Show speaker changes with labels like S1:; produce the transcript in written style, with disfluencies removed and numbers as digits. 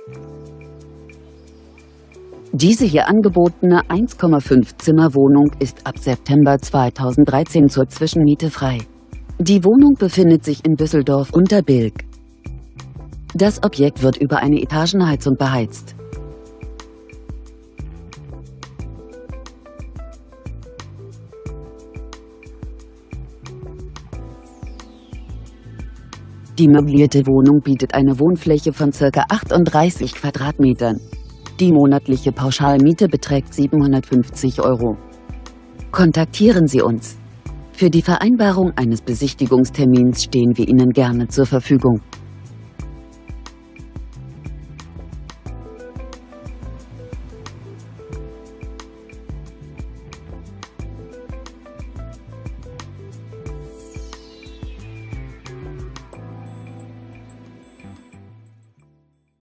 S1: Diese hier angebotene 1,5 Zimmer Wohnung ist ab September 2013 zur Zwischenmiete frei. Die Wohnung befindet sich in Düsseldorf-Unterbilk. Das Objekt wird über eine Etagenheizung beheizt. Die möblierte Wohnung bietet eine Wohnfläche von ca. 38 Quadratmetern. Die monatliche Pauschalmiete beträgt 750 €. Kontaktieren Sie uns. Für die Vereinbarung eines Besichtigungstermins stehen wir Ihnen gerne zur Verfügung.